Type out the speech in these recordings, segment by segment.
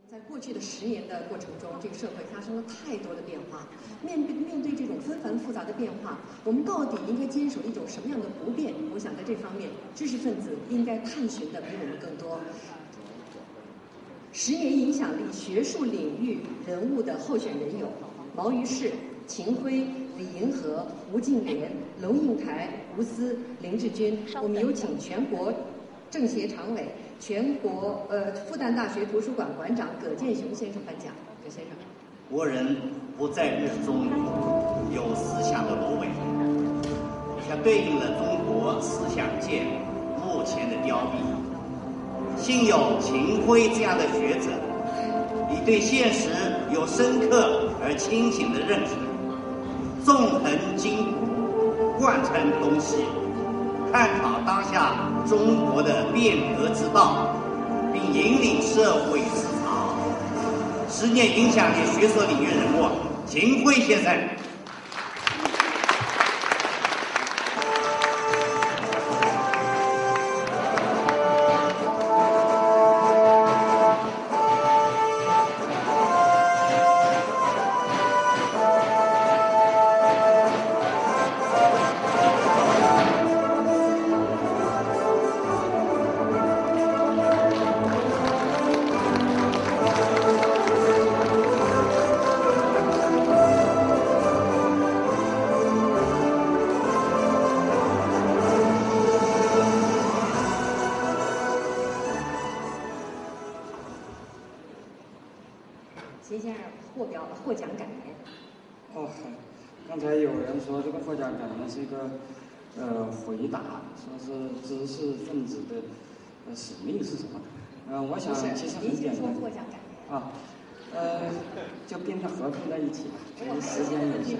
在过去的10年的过程中，这个社会发生了太多的变化。面对这种纷繁复杂的变化，我们到底应该坚守一种什么样的不变？我想在这方面，知识分子应该探寻的比我们更多。10年影响力学术领域人物的候选人有毛于轼、秦晖、李银河、吴敬琏、龙应台、吴思、林志军。我们有请全国政协常委、全国复旦大学图书馆馆长葛剑雄先生颁奖。葛先生， 国人不在日中有思想的芦苇，它对应了中国思想界目前的凋敝。幸有秦晖这样的学者，以对现实有深刻而清醒的认识，纵横筋骨，贯穿东西，探讨当下中国的变革之道，并引领社会思潮。10年影响力学术领域人物秦晖先生。 秦先生获奖感言。 刚才有人说这个获奖感言是一个回答，说是知识分子的使命是什么？我想其实很简单。 获奖感言就变得合并在一起吧，时间有限。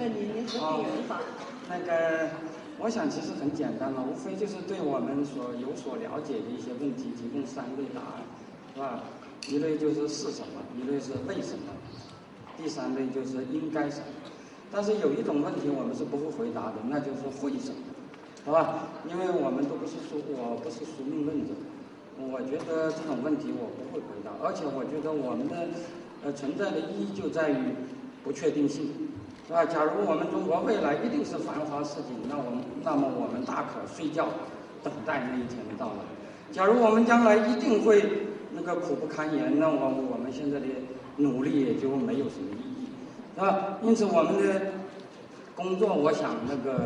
我想其实很简单嘛，无非就是对我们有所了解的一些问题提供3类答案，是吧？一类就是是什么，一类是为什么，第3类就是应该什么。但是有一种问题我们是不会回答的，那就是会什么，好吧？因为我不是宿命论者，我觉得这种问题我不会回答，而且我觉得我们的存在的意义就在于不确定性，是吧？假如我们中国未来一定是繁华似锦，那么我们大可睡觉等待那一天的到来。假如我们将来一定会苦不堪言，那我们现在的努力也就没有什么意义，是吧？因此我们的工作，我想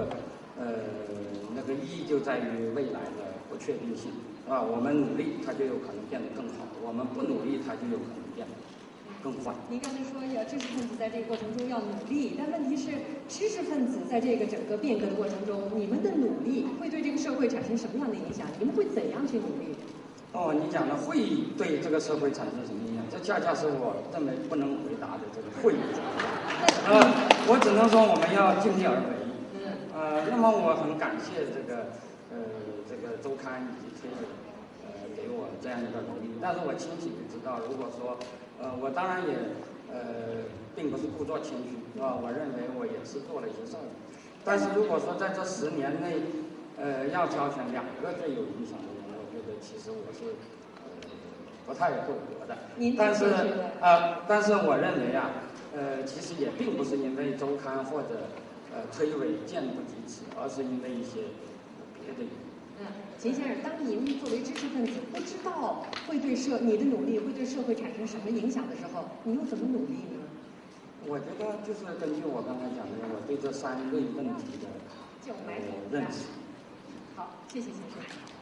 意义就在于未来的不确定性，是吧？我们努力，它就有可能变得更好；我们不努力，它就有可能变得更坏。 您刚才说知识分子在这个过程中要努力，但问题是，知识分子在这个整个变革的过程中，你们的努力会对这个社会产生什么样的影响？你们会怎样去努力？ 你讲的会对这个社会产生什么影响？这恰恰是我认为不能回答的这个会。我只能说我们要尽力而为。那么我很感谢这个周刊以及推特给我这样一个鼓励，但是我清醒的知道，如果说我当然也并不是故作谦虚，是吧？我认为我也是做了一些事儿，但是如果说在这10年内要挑选2个最有影响的人，我觉得其实我是不太够格的。但是我认为其实也并不是因为周刊或者推诿见不及此，而是因为一些别的原因。 秦先生，当您作为知识分子不知道会对你的努力会对社会产生什么影响的时候，你又怎么努力呢？ 我觉得就是根据我刚才讲的，我对这3类问题的认识。 好，谢谢先生。